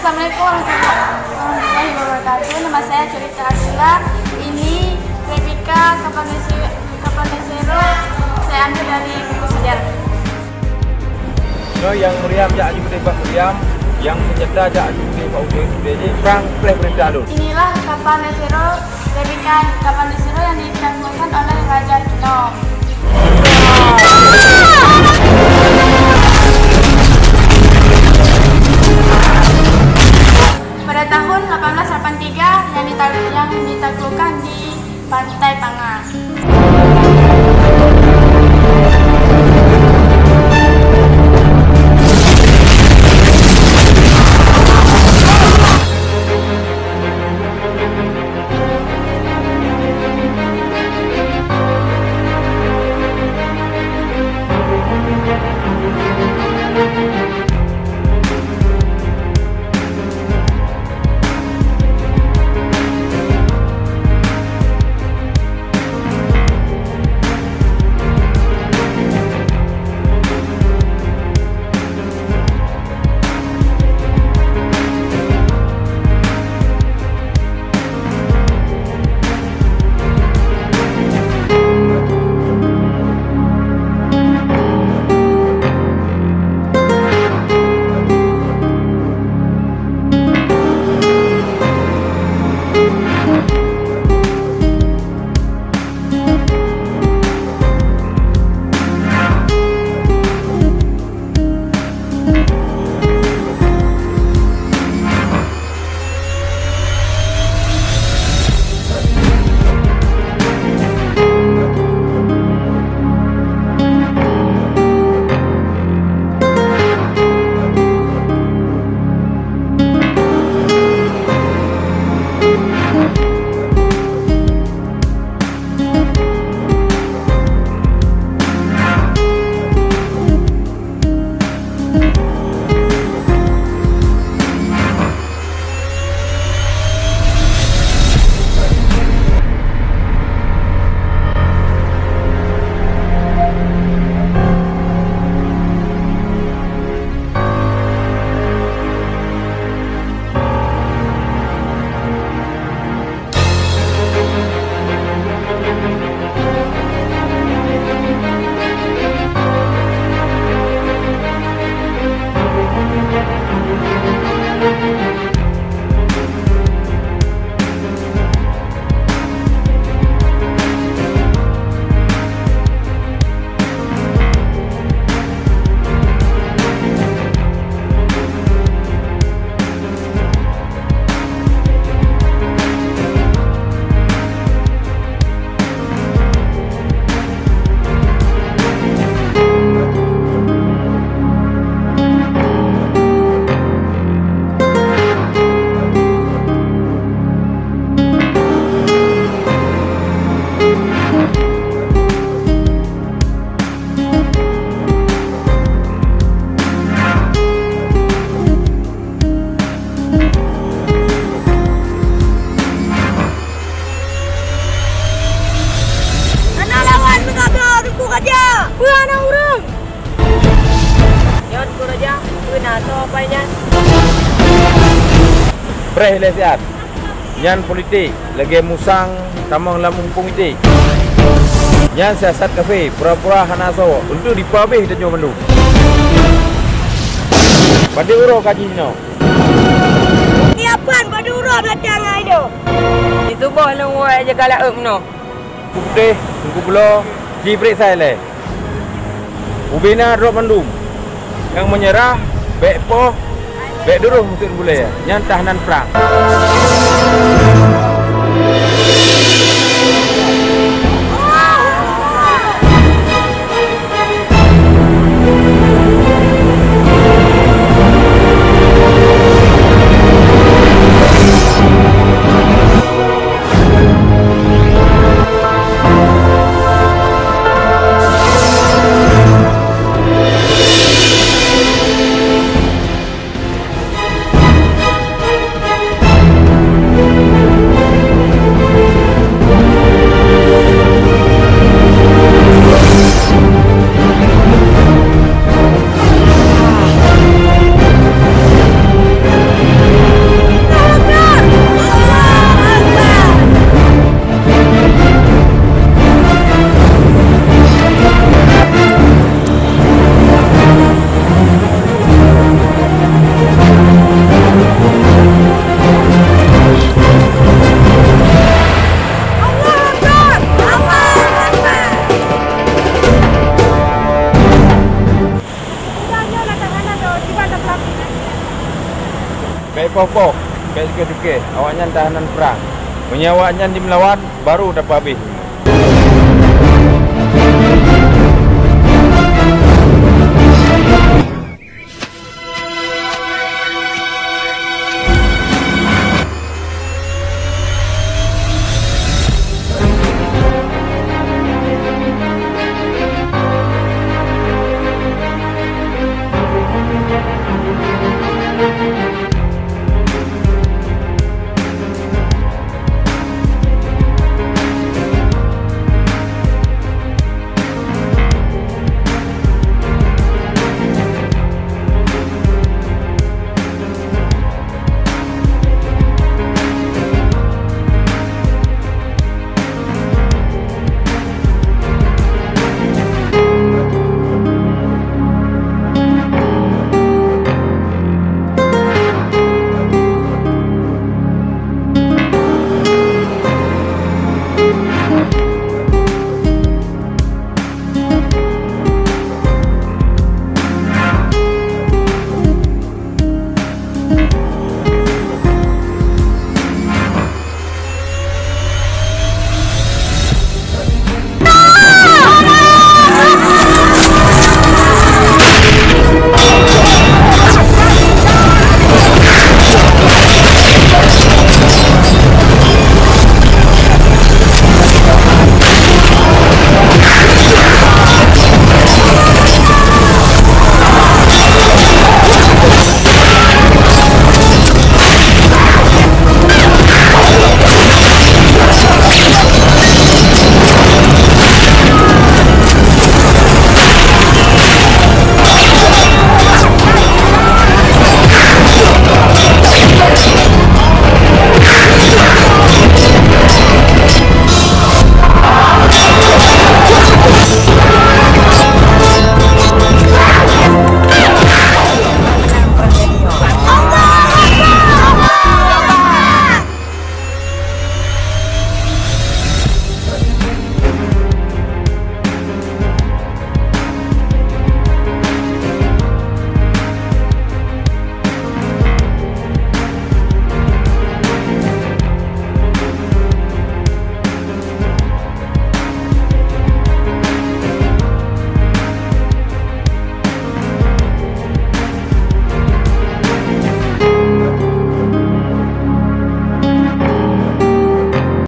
Assalamualaikum warahmatullahi wabarakatuh. Nama saya Cerita Arsila. Ini replika kapal Nesero. Saya ambil dari buku sejarah. So, yang meriam jak aju tembak meriam, yang menyedar jak aju tembak udah jadi perang perintah alun. Inilah kapal Nesero, replika kapal Nesero yang ditangguhkan oleh Raja Kino. Pada tahun 1883 yang ditaklukkan di Pantai Panga. Anak orang. Yon ku raja, kena to apanya. Preh lesiat. Nyan politik, lagi musang tamang lamun komite. Nyan siasat kafe, pura-pura hanaso untuk dipabeh dan nyomandu. Pada uro kaji no. Siapan pada uro belakang itu. Itu boh nunggu aja galak no. Putih, tunggu belah, jibrik saya le. Ubina drop mandum. Yang menyerah, baik poh, baik duruh mungkin boleh ya. Yang tahanan perang. poh-poh. Bek suka-suka. Awaknya tahanan perang. Punya awaknya di melawan baru dapat habis.